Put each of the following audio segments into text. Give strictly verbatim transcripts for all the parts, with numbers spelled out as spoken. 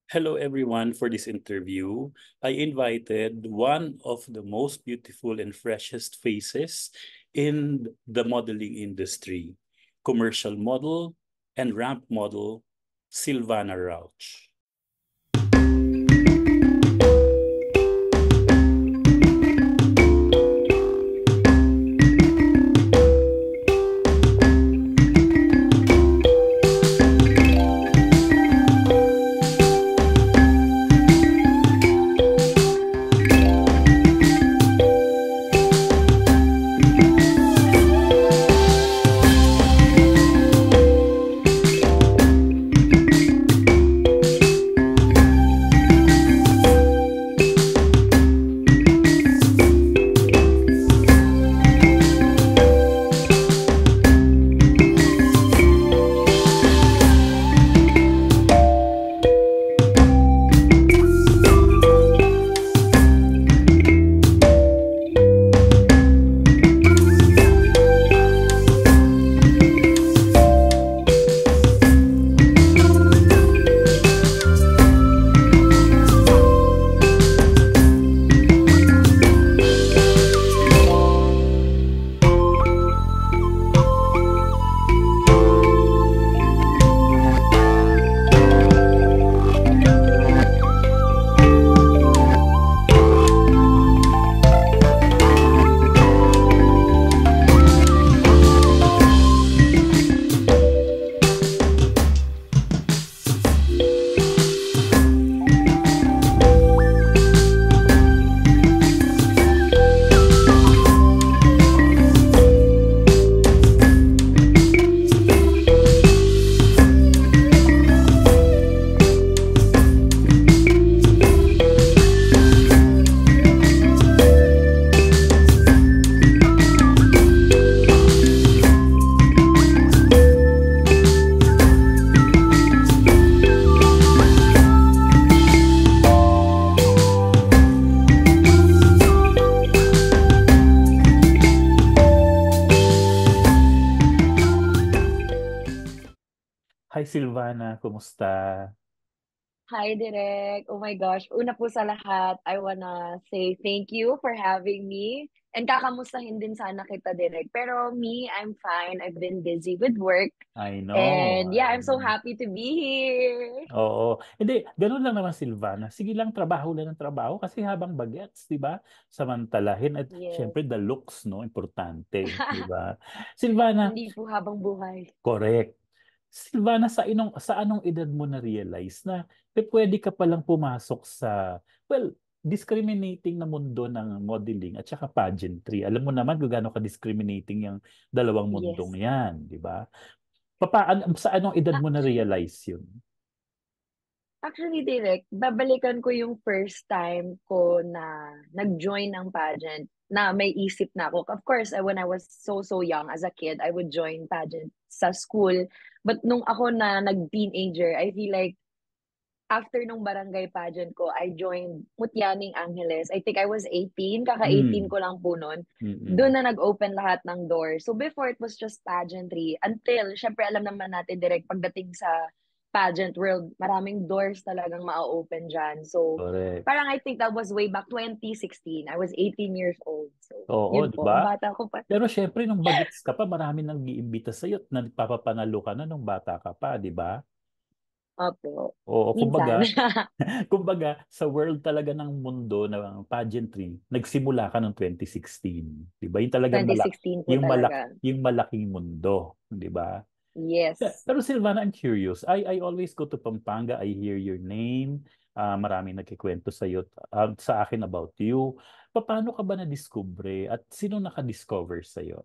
Hello, everyone. For this interview, I invited one of the most beautiful and freshest faces in the modeling industry, commercial model and ramp model, Silvana Rauch. Hi Silvana, kumusta? Hi, Direk. Oh my gosh. Una po sa lahat, I wanna say thank you for having me. And kakamustahin din sana kita, Direk. Pero me, I'm fine. I've been busy with work. I know. And yeah, I I'm so know. happy to be here. Oo. Hindi, ganun lang naman Silvana. Sige lang, trabaho lang ng trabaho kasi habang bagets, di ba? Samantalahin at Yes. syempre the looks, no? Importante, di ba? Silvana, Hindi po habang buhay. correct. Silvana, sa inong sa anong edad mo na-realize na pe, pwede ka palang pumasok sa, well, discriminating na mundo ng modeling at saka pageantry. Alam mo naman kung gaano ka-discriminating yung dalawang Yes. mundong yan, di ba? Papaan, sa anong edad mo na-realize yun? Actually, direct, babalikan ko yung first time ko na nag-join ng pageant na may isip na ako. Of course, uh, when I was so, so young as a kid, I would join pageant sa school. But nung ako na nag-teenager, I feel like after nung barangay pageant ko, I joined Mutyaning Angeles. I think I was eighteen, kaka-eighteen Mm. ko lang po noon. Mm-mm. Doon na nag-open lahat ng doors. So before, it was just pageantry. Until, syempre alam naman natin direct pagdating sa pageant world, maraming doors talagang ma-open dyan. So Correct. parang I think that was way back twenty sixteen. I was eighteen years old. So Oo, yun di po, ang ba? bata ko pa. Pero syempre, nung bagets ka pa, marami nang iimbita sa'yo at nagpapapanalo ka na nung bata ka pa, di ba? Opo, Oo, minsan. kumbaga, kumbaga, sa world talaga ng mundo ng pageantry, nagsimula ka noong twenty sixteen, 'di ba? Yung talagang malak, twenty sixteen po yung malak, talaga. yung malaking mundo, 'di ba? Pe- Yes. Pero Silvana, I'm curious. I I always go to Pampanga, I hear your name. Ah, maraming nagkikwento sa iyo, sa akin about you. Paano ka ba na-discover at sino naka-discover sa iyo?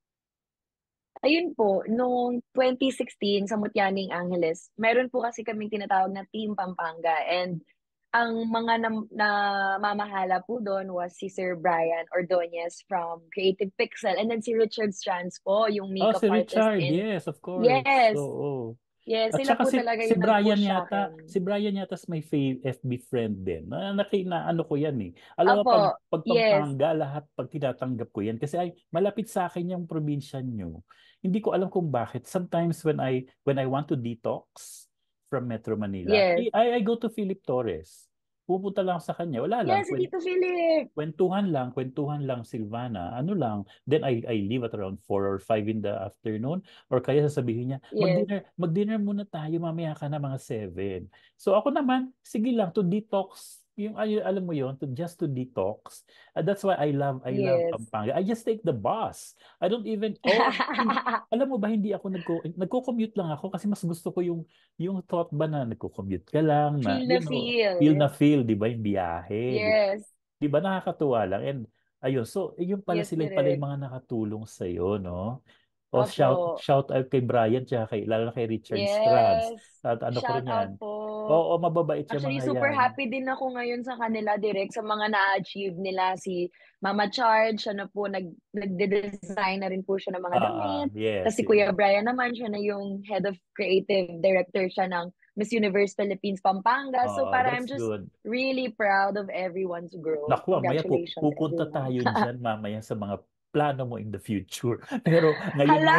Ayun po, noong twenty sixteen sa Mutyaning Angeles, meron po kasi kaming tinatawag na Team Pampanga and ang mga na, namamahala po doon was si Sir Brian Ordonez from Creative Pixel and then si Richard Strands po, yung Oh, makeup si artist Richard, in... yes, of course. Yes, Oo. yes, At sila saka po si talaga si yung Brian nag-push sa yata, akin. si Brian yata may fa- F B friend din. Na naki na ano ko 'yan eh. Alam mo Apo, pag pag yes. Pampanga lahat pag tinatanggap ko 'yan kasi ay malapit sa akin yung probinsya nyo. Hindi ko alam kung bakit. Sometimes when I when I want to detox, from Metro Manila. Yes. I, I go to Philip Torres. Pupunta lang sa kanya. Wala lang. Yes, si Tito Philip. Kwentuhan lang, kwentuhan lang, Silvana. Ano lang. Then I I leave at around four or five in the afternoon, or kaya sasabihin niya, Yes. mag-dinner, mag-dinner muna tayo, mamaya ka na mga seven. So ako naman, sige lang, to detox, yung ay, alam mo yon, to just to detox. Uh, that's why I love I love Yes. Pampanga. I just take the bus. I don't even oh, hindi, alam mo ba, hindi ako nagko nagko-commute lang ako kasi mas gusto ko yung yung thought ba na nagko-commute ka lang na, Feel you na know, feel feel. na feel, 'di ba, yung biyahe, 'di ba? Yes. 'Di ba nakakatuwa lang, and ayun, so yung pala Yes, sila pala yung direct. mga nakatulong sa iyo, no? O shout Opo. shout out kay Brian, tsaka kay, lalo na kay Richard Strands. Yes. At ano ko Shout rin yan. out po. Oo, mababait yung Actually, mga super yan. happy din ako ngayon sa kanila, direct, sa mga na-achieve nila. Si Mama Charge, siya na po, nag, nagde-design na rin po siya ng mga Ah, ah, damit. Tapos yes, si yes. Kuya Brian naman, siya na yung head of creative director siya ng Miss Universe Philippines Pampanga. So Oo, para I'm that's just good. really proud of everyone's growth. Naku, mamaya pu- Congratulations, pupunta everyone. tayo dyan mamaya sa mga plano mo in the future. Pero ngayon Hala! mo,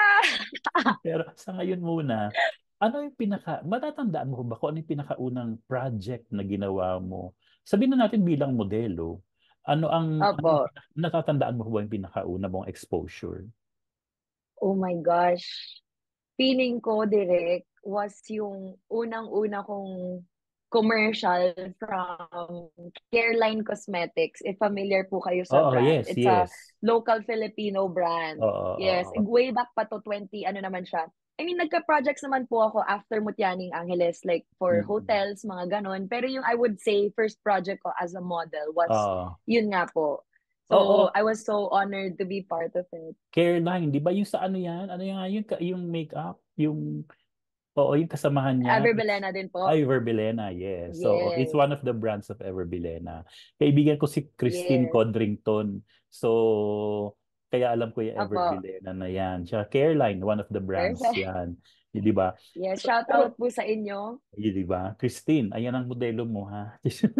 pero sa ngayon muna, ano yung pinaka, matatandaan mo ba kung ano yung pinakaunang project na ginawa mo? Sabihin na natin bilang modelo, ano ang, ano Opo. yung, pinaka- natatandaan mo ba yung pinakauna mong exposure? Oh my gosh. Feeling ko, direct, was yung unang-una kong commercial from Careline Cosmetics. If familiar po kayo sa Oo, brand. yes, It's a yes. local Filipino brand. Oo, Yes, oo. way back pa to twenty, ano naman siya. I mean, nagka-projects naman po ako after Mutianing Angeles, like for Mm. hotels, mga ganon. Pero yung I would say, first project ko as a model was, Oo. yun nga po. So, Oo, I was so honored to be part of it. Careline, 'di ba yung sa ano 'yan? Ano yung yung ka- yung makeup, yung oo, yung kasamahan niya. It's Everbelena din po. ay, Verbelena, yes. So, it's Yes. one of the brands of Everbelena. Kaibigan ko si Christine Yes. Codrington. So, kaya alam ko yung Opo. Everbelena na yan. Siya, Careline, one of the brands Perfect. yan. Di ba? Yes, So, shout out pero, po sa inyo. di ba? Christine, ayan ang modelo mo, ha?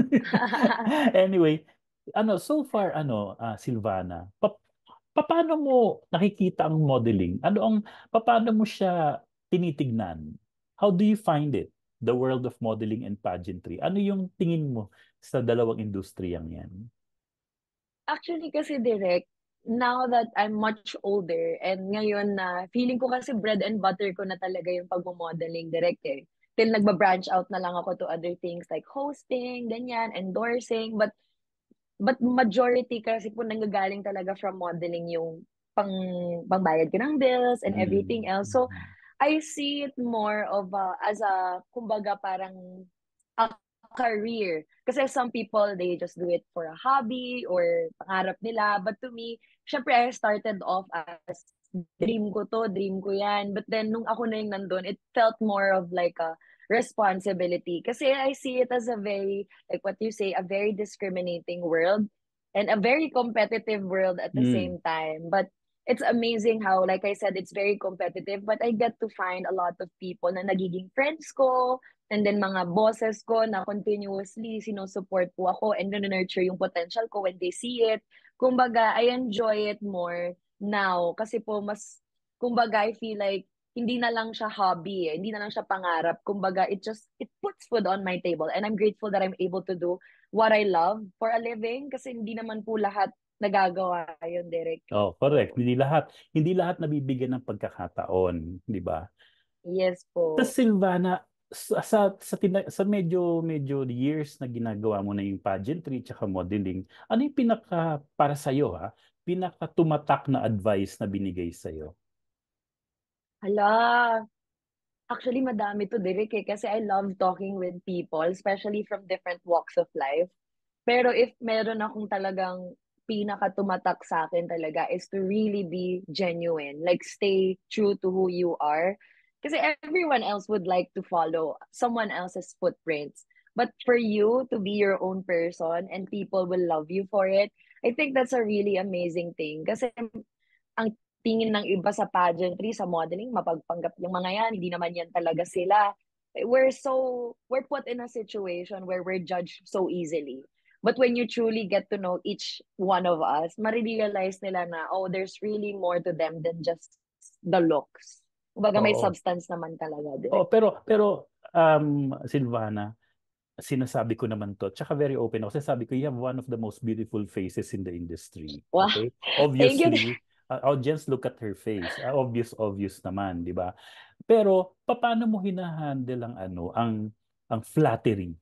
Anyway, ano, so far, ano, ah, Silvana, pa paano mo nakikita ang modeling? Ano ang, paano mo siya tinitignan? How do you find it? The world of modeling and pageantry. Ano yung tingin mo sa dalawang industriyang yan? Actually kasi direct, now that I'm much older and ngayon na feeling ko kasi bread and butter ko na talaga yung pagmo-modeling direct eh. Till nagba-branch out na lang ako to other things like hosting, ganyan, endorsing. But but majority kasi po nanggagaling talaga from modeling yung pang pangbayad ko ng bills and everything Mm. else. So I see it more of a, as a kumbaga parang a career. Kasi some people, they just do it for a hobby or pangarap nila. But to me, syempre, I started off as dream ko to, dream ko yan. But then, nung ako na yung nandun, it felt more of like a responsibility. Kasi I see it as a very, like what you say, a very discriminating world and a very competitive world at the Mm. same time. But it's amazing how, like I said, it's very competitive, but I get to find a lot of people na nagiging friends ko, and then mga bosses ko na continuously sinusupport po ako and nurture yung potential ko when they see it. Kumbaga, I enjoy it more now kasi po mas, kumbaga, I feel like hindi na lang siya hobby eh. Hindi na lang siya pangarap. Kumbaga, it just, it puts food on my table and I'm grateful that I'm able to do what I love for a living kasi hindi naman po lahat nagagawa yun, Derek. Oh, correct. Hindi lahat, hindi lahat nabibigyan ng pagkakataon, di ba? Yes Sa po. Silvana, sa sa sa, tina- sa medyo medyo years na ginagawa mo na yung pageantry tsaka modeling, ano yung pinaka para sa iyo, ha? Pinaka tumatak na advice na binigay sa iyo? Hala, actually, madami to, Derek, eh, kasi I love talking with people, especially from different walks of life. Pero if meron akong talagang pinaka-tumatak sa akin talaga is to really be genuine. Like, stay true to who you are. Kasi everyone else would like to follow someone else's footprints. But for you to be your own person and people will love you for it, I think that's a really amazing thing. Kasi ang tingin ng iba sa pageantry, sa modeling, mapagpanggap yung mga yan, hindi naman yan talaga sila. We're so, we're put in a situation where we're judged so easily. But when you truly get to know each one of us, marirealize nila na, oh, there's really more to them than just the looks. Kumbaga may Oo. substance naman talaga, Oh, direct. pero pero um, Silvana, sinasabi ko naman to, tsaka very open ako. Sinasabi ko, you have one of the most beautiful faces in the industry. Wow, Okay? thank you. Obviously, uh, audience look at her face. Uh, obvious, obvious naman, di ba? Pero, paano mo hinahandle ang ano, ang ang flattery?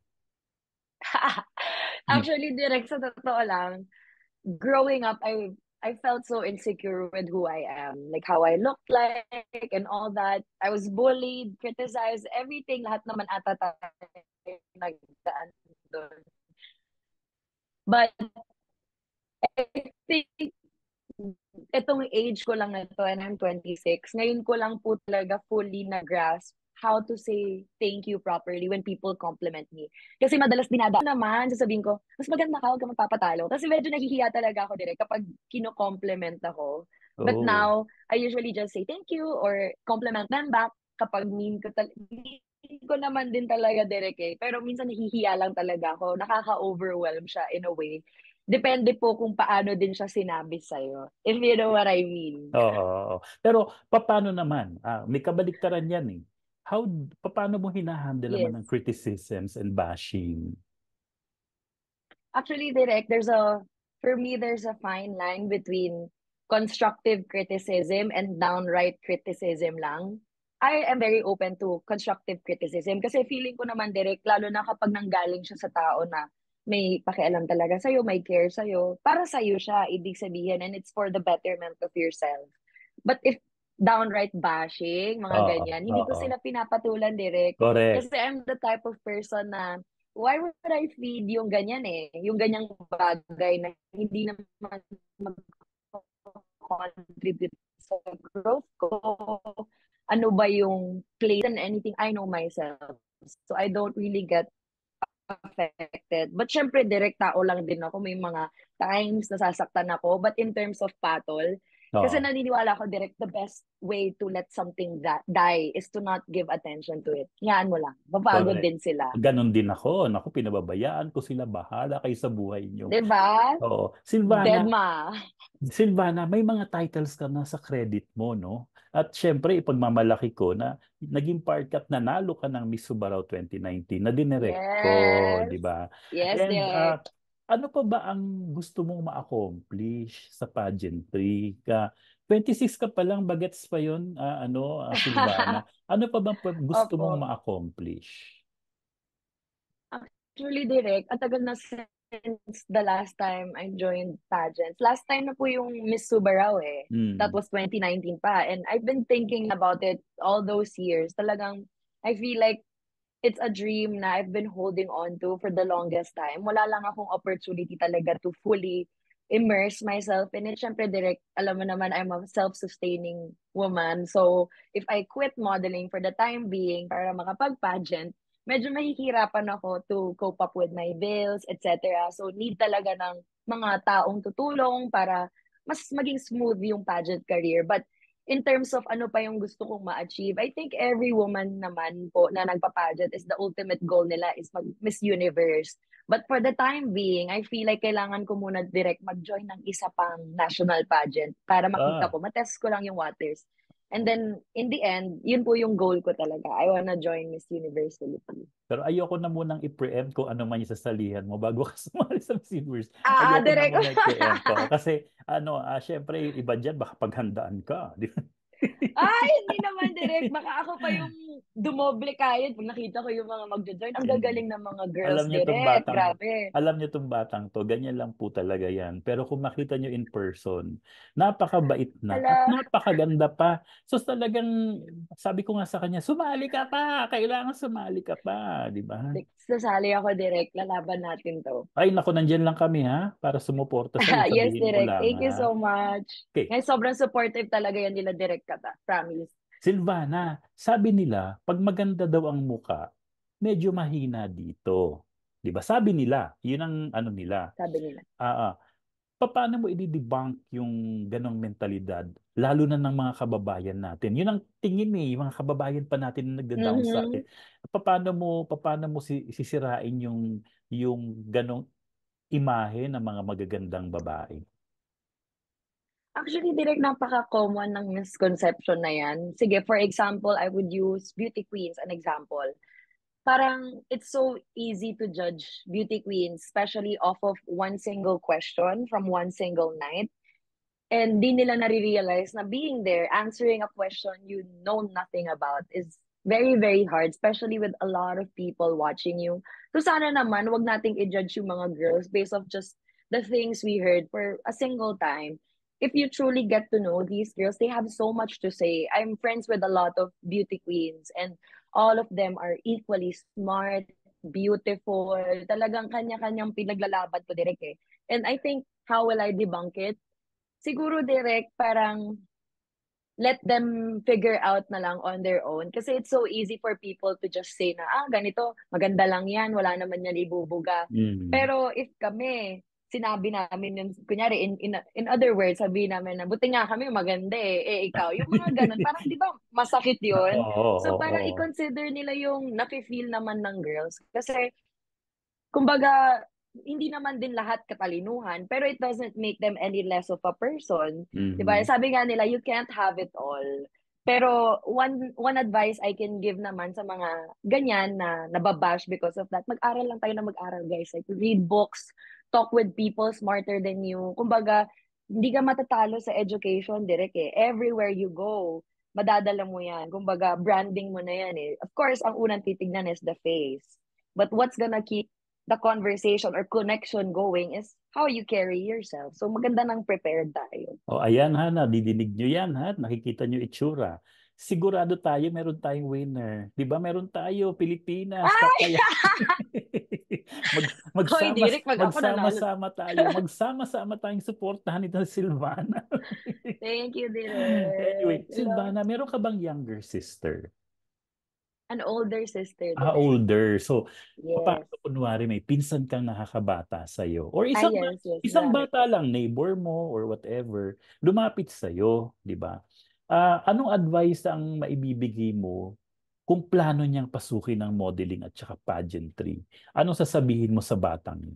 Actually, direct sa totoo lang, growing up, I I felt so insecure with who I am, like how I look like and all that. I was bullied, criticized, everything, lahat naman ata tayo nagdaan doon. But I think itong age ko lang na to, and I'm twenty-six, ngayon ko lang po talaga fully na-grasp how to say thank you properly when people compliment me. Kasi madalas dinada naman, sasabihin ko, mas maganda ka, huwag ka magpapatalo. Kasi medyo nahihiya talaga ako direct kapag kino-compliment ako. But Oh, now, I usually just say thank you or compliment them back kapag mean ko, tal- mean ko naman din talaga direct eh. Pero minsan nahihiya lang talaga ako. Nakaka-overwhelm siya in a way. Depende po kung paano din siya sinabi sa'yo. If you know what I mean. oo. Oo. Pero, paano naman? Ah, may kabaliktaran yan eh. How, paano mo hinahandle naman Yes. ng criticisms and bashing? Actually, direct, there's a, for me, there's a fine line between constructive criticism and downright criticism lang. I am very open to constructive criticism kasi feeling ko naman direct, lalo na kapag nanggaling siya sa tao na may pakialam talaga sa'yo, may care sa'yo, para sa'yo siya, ibig sabihin, and it's for the betterment of yourself. But if downright bashing, mga Oo, ganyan, hindi ko oo. sila pinapatulan direct. Correct. Kasi I'm the type of person na why would I feed yung ganyan eh? Yung ganyang bagay na hindi naman mag-contribute sa growth ko. Ano ba yung place and anything, I know myself. So I don't really get affected. But syempre, direct tao lang din ako. May mga times nasasaktan ako. But in terms of patol, kasi Oo. naniniwala ko direct the best way to let something that die is to not give attention to it. Hayaan mo lang. Mapagod Correct. din sila. Ganon din ako. Naku, pinababayaan ko sila. Bahala kayo sa buhay nyo. 'Di ba? Oo. Silvana, Deadma. Silvana, may mga titles ka na sa credit mo, no? At syempre, ipagmamalaki ko na naging part ka at nanalo ka ng Miss Subarao twenty nineteen na dinirect ko, Yes. di ba? Yes, And ah, Derek. ano pa ba ang gusto mong ma-accomplish sa pageantry? Ka twenty-six ka pa lang, bagets pa yun, ah, ano, ah, Silvana. Ano pa bang pa- gusto mong Opo. ma-accomplish? Actually, Derek, ang tagal na since the last time I joined pageants. Last time na po yung Miss Subarao eh. That Hmm. was twenty nineteen pa. And I've been thinking about it all those years. Talagang, I feel like it's a dream na I've been holding on to for the longest time. Wala lang akong opportunity talaga to fully immerse myself in it. Siyempre, direct, alam mo naman, I'm a self-sustaining woman. So, if I quit modeling for the time being para makapag-pageant, medyo mahihirapan ako to cope up with my bills, et cetera. So, need talaga ng mga taong tutulong para mas maging smooth yung pageant career. But in terms of ano pa yung gusto kong ma-achieve, I think every woman naman po na nagpa-pageant is the ultimate goal nila is mag Miss Universe. But for the time being, I feel like kailangan ko muna direct mag-join ng isa pang national pageant para makita Ah, ko, matest ko lang yung waters. And then, in the end, yun po yung goal ko talaga. I wanna join Miss Universe Philippines. pero ayoko na munang i-preempt kung ano man yung sasalihan mo bago ka sumali sa Miss Universe. Ah, Ayoko na direct. muna i-preempt. Oo. Kasi, ano, ah, syempre, yung iba dyan, baka paghandaan ka. Di ba? Ay, hindi naman direct. Baka ako pa yung dumoble kayod pag nakita ko yung mga magjo-join. Ang Yan. gagaling ng mga girls Alam niyo tong direct. batang, Grabe. alam niyo tong batang to, ganyan lang po talaga yan. Pero kung makita niyo in person, napakabait na at Hala, napakaganda pa. So talagang, sabi ko nga sa kanya, sumali ka pa! Kailangan sumali ka pa, di ba? sasali ako direct. Lalaban natin to. Ay, naku, nandyan lang kami ha, para sumuporta sa'yo. Yes, Sabihin ko direct. lang Thank you ha. so much. Okay, Ngayon, sobrang supportive talaga yan nila direct kata. Promise. Silvana, sabi nila, pag maganda daw ang muka, medyo mahina dito. 'Di ba? Sabi nila, 'yun ang ano nila. Sabi nila. Ah, ah. Paano mo i-debunk yung ganong mentalidad, lalo na ng mga kababayan natin? 'Yun ang tingin eh, yung mga kababayan pa natin na nagda-down sa atin. Mhm. Paano mo paano mo si, sisirain yung yung ganong imahe ng mga magagandang babae? Actually, direct napaka-common ng misconception na yan. Sige, for example, I would use beauty queens an example. parang it's so easy to judge beauty queens, especially off of one single question from one single night. And di nila nare-realize na being there, answering a question you know nothing about is very, very hard, especially with a lot of people watching you. So sana naman, wag nating i-judge yung mga girls based off just the things we heard for a single time. If you truly get to know these girls, they have so much to say. I'm friends with a lot of beauty queens and all of them are equally smart, beautiful. Talagang kanya-kanyang pinaglalaban ko direct eh. And I think, how will I debunk it? Siguro direct parang let them figure out na lang on their own. Kasi it's so easy for people to just say na, ah, ganito, maganda lang yan, wala naman yan ibubuga. Mm. Pero if kami, sinabi namin yun, kunyari, in, in, in other words, sabi namin na, buti nga kami maganda eh, eh ikaw, yung mga ganun, parang di ba masakit yun? Oo, So oo, parang oo. i-consider nila yung nafe-feel naman ng girls. Kasi kumbaga, hindi naman din lahat katalinuhan, pero it doesn't make them any less of a person. 'Di ba? Mhm. Sabi nga nila, you can't have it all. Pero one one advice I can give naman sa mga ganyan na nababash because of that, mag-aral lang tayo na mag-aral, guys. Like, read books, talk with people smarter than you. Kumbaga, hindi ka matatalo sa education, direct eh. Everywhere you go, madadala mo yan. Kumbaga, branding mo na yan eh. Of course, ang unang titignan is the face. But what's gonna keep the conversation or connection going is how you carry yourself. So maganda nang prepared tayo. O ayan ha, nadidinig nyo yan ha, nakikita nyo itsura. Sigurado tayo, meron tayong winner. Di ba meron tayo, Pilipinas, Ay! kakaya. Mag, Hoy, magsama, Direk, pag ako nanalo. magsama-sama tayo, magsama-sama tayong suportahan ito si Silvana. Thank you, Anyway, Direk. Hello. Silvana, meron ka bang younger sister? An older sister, Ah, Direk. older. So, paano Yes. kunwari may pinsan kang nakakabata sa'yo? Or Ah, isang, ba- yes, yes. isang Marami bata po. lang, neighbor mo or whatever, lumapit sa'yo, di ba? Ah, anong advice ang maibibigay mo kung plano niyang pasukin ng modeling at saka pageantry? Anong sasabihin mo sa batang yun?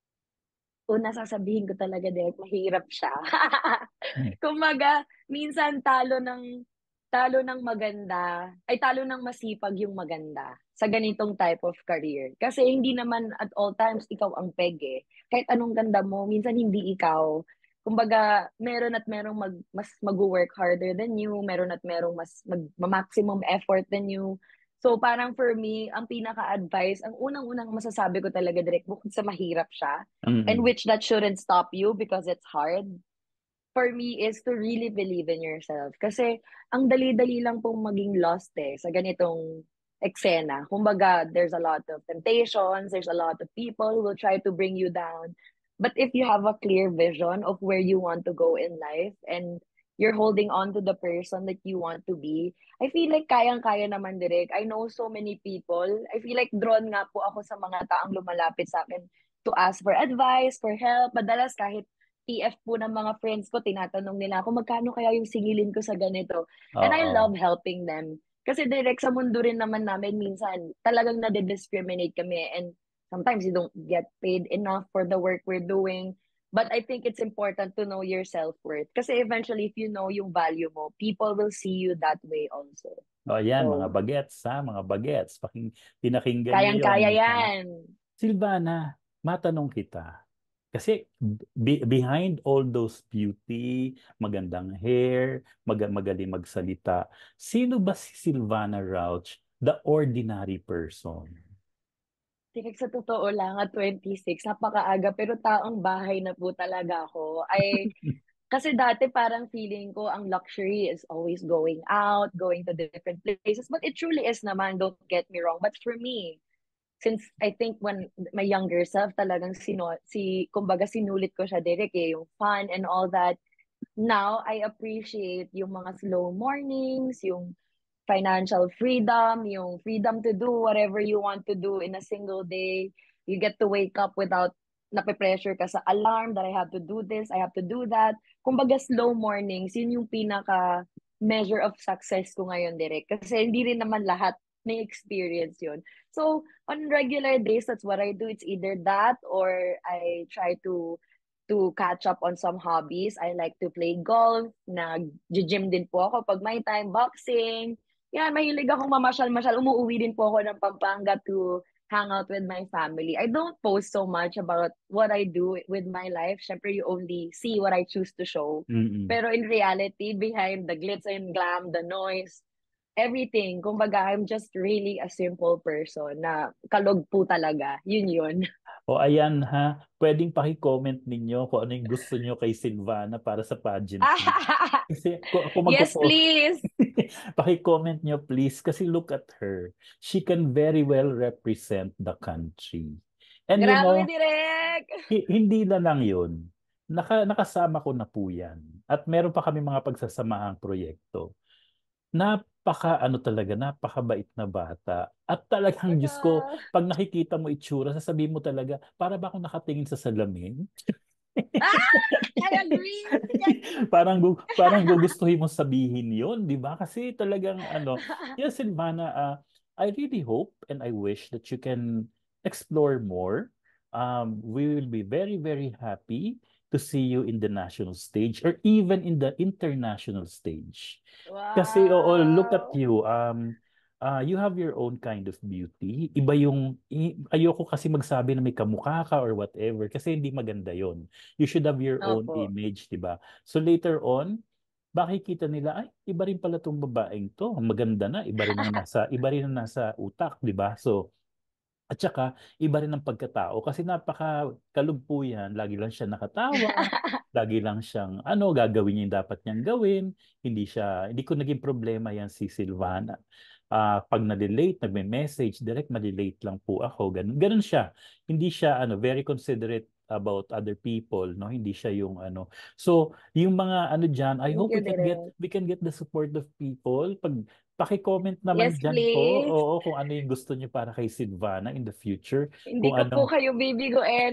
Una sasabihin ko talaga, Derek, mahirap siya. Hmm. Kumbaga, minsan talo ng talo ng maganda, ay talo ng masipag yung maganda sa ganitong type of career. Kasi hindi naman at all times ikaw ang peg eh. Kahit anong ganda mo, minsan hindi ikaw. Kumbaga, meron at merong mag, mas mag-work harder than you, meron at merong mas mag, maximum effort than you. So parang for me, ang pinaka-advice, ang unang-unang masasabi ko talaga direct, bukod sa mahirap siya, and Mm. which that shouldn't stop you because it's hard, for me is to really believe in yourself. Kasi ang dali-dali lang pong maging lost eh sa ganitong eksena. Kumbaga, there's a lot of temptations, there's a lot of people who will try to bring you down. But if you have a clear vision of where you want to go in life and you're holding on to the person that you want to be, I feel like kayang-kaya naman direct. I know so many people. I feel like drawn nga po ako sa mga taong lumalapit sa akin to ask for advice, for help. Madalas kahit T F po ng mga friends ko, tinatanong nila ako, magkano kaya yung singilin ko sa ganito? And I Oo. love helping them. Kasi direct sa mundo rin naman namin, minsan talagang nade-discriminate kami and sometimes you don't get paid enough for the work we're doing. But I think it's important to know your self-worth. Kasi eventually, if you know yung value mo, people will see you that way also. O ayan, mga So, bagets ha, mga bagets. Paking, pinakinggan nyo yon kayang-kaya ha. yan. Silvana, matanong kita. Kasi be- behind all those beauty, magandang hair, mag- magaling magsalita, sino ba si Silvana Rauch, the ordinary person? Direk, sa totoo lang, at twenty-six, napakaaga, pero taong bahay na po talaga ako. Ay, kasi dati parang feeling ko ang luxury is always going out, going to different places. But it truly is naman, don't get me wrong. But for me, since I think when my younger self talagang sino, si, kumbaga sinulit ko siya direct eh, yung fun and all that. Now, I appreciate yung mga slow mornings, yung financial freedom, yung freedom to do whatever you want to do in a single day. You get to wake up without nape-pressure ka sa alarm that I have to do this, I have to do that. Kumbaga slow mornings, yun yung pinaka measure of success ko ngayon, direct. Kasi hindi rin naman lahat may experience yun. So, on regular days, that's what I do. It's either that or I try to to catch up on some hobbies. I like to play golf. Nag-gym din po ako pag may time, boxing, yan, mahilig akong mamasyal-masyal. Umuuwi din po ako ng Pampanga to hang out with my family. I don't post so much about what I do with my life. Syempre, you only see what I choose to show. Mm-mm. Pero in reality, behind the glitz and glam, the noise, everything, kumbaga, I'm just really a simple person na kalog po talaga. Yun yun. O ayan ha, pwedeng paki-comment ninyo kung ano yung gusto nyo kay Silvana para sa pageantry. Kasi kung, kung Yes, magpo-post, please. paki-comment nyo please kasi look at her. She can very well represent the country. And you Grabe, know, Direk. hi- hindi na lang yun. Naka, nakasama ko na po yan. At meron pa kami mga pagsasamahang proyekto. Napaka ano talaga, napakabait na bata. At talagang Diyos ko, Wow. pag nakikita mo itsura, sasabihin mo talaga, para ba akong nakatingin sa salamin? Ah, I agree. I agree. Parang gu- parang gugustuhin mo sabihin 'yon, 'di ba? Kasi talagang ano, yes, Silvana, uh, I really hope and I wish that you can explore more. Um, we will be very, very happy to see you in the national stage or even in the international stage. Kasi oo, look at Wow. you. Um, uh, you have your own kind of beauty. Iba yung, i- ayoko kasi magsabi na may kamukha ka or whatever kasi hindi maganda yon. You should have your own Opo. image, di ba? So later on, makikita nila, ay, iba rin pala tong babaeng to. Maganda na, iba rin ang nasa, iba rin ang nasa utak, di ba? So, at saka, iba rin ang pagkatao kasi napaka kalugpo yan. Lagi lang siya nakatawa, lagi lang siyang ano, gagawin niya yung dapat niyang gawin. Hindi siya, hindi ko naging problema yan si Silvana. Ah, pag na-delete, nagme-message, direct ma-delete lang po ako. Ganun, ganun siya. Hindi siya ano, very considerate about other people, no? Hindi siya yung ano. So, yung mga ano diyan, I Thank hope you, we can get Direk. we can get the support of people. Pag paki-comment naman Yes, dyan po, please. oo, kung ano yung gusto niyo para kay Silvana in the future. Hindi Kung ko po ano. kayo bibiguin.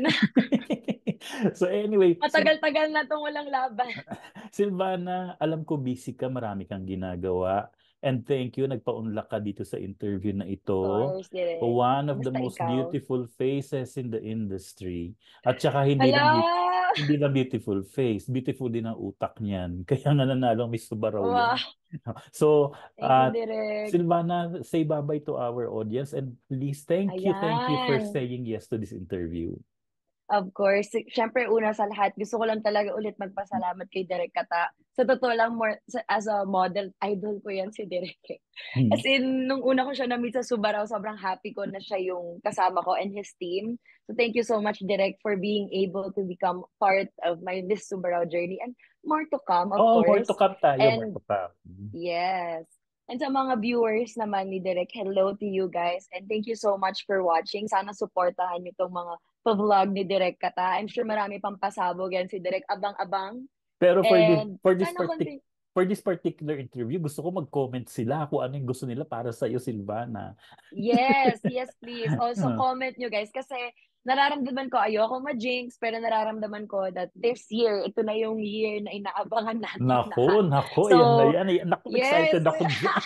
So anyway, Sil- Matagal-tagal na itong walang laban. Silvana, alam ko busy ka, marami kang ginagawa. And thank you, nagpaunlak ka dito sa interview na Of ito. course, Direk. One of the Kamusta most ikaw? beautiful faces in the industry. At saka hindi lang beau- Hala! hindi lang beautiful face, beautiful din ang utak niyan. Kaya nga nanalo ang Miss Subaraw Wow. yan. So, Thank you, uh, Direk. Silvana, say bye-bye to our audience and please thank you, thank you for Ayan. saying yes to this interview. Of course. Siyempre, una sa lahat, gusto ko lang talaga ulit magpasalamat kay Direk Kata. Sa totoo lang, more, sa- as a model, idol ko yan si Direk. eh. Hmm. As in, nung una ko siya na-meet sa Subarao, sobrang happy ko na siya yung kasama ko and his team. So thank you so much, Direk, for being able to become part of my Miss Subarao journey. And more to come, of Oh, more to course. come tayo, more And to come. yes. And sa mga viewers naman ni Direk, hello to you guys. And thank you so much for watching. Sana supportahan niyo itong mga pa-vlog ni Direk Kata. I'm sure marami pang pasabog yan si Direk. Abang-abang. Pero for this And for this sana partic konti. for this particular interview, gusto ko mag-comment sila kung ano yung gusto nila para sa iyo, Silvana. Yes, yes, please. Also comment nyo guys. Kasi nararamdaman ko, ayoko ma-jinx, pero nararamdaman ko that this year, ito na yung year na inaabangan natin lahat. Nako, nako, yan na So, yan. Ay, Nako, yes. excited ako dyan.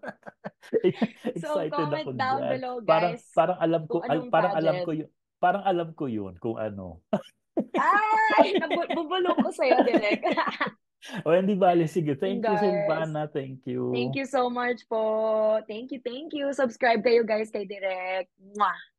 So, Excited comment ako down dyan. below, Parang guys, parang alam kung ko al, anong parang alam ko pageant. yun. Parang alam ko yun kung ano. Ay! Nabubulong ko sa'yo, Direk. O hindi bale, sige. Yun, Thank you, guys. Silvana. Thank Thank you. you so much po. Thank you, thank you. Subscribe kayo, guys, kay Direk. Mwah!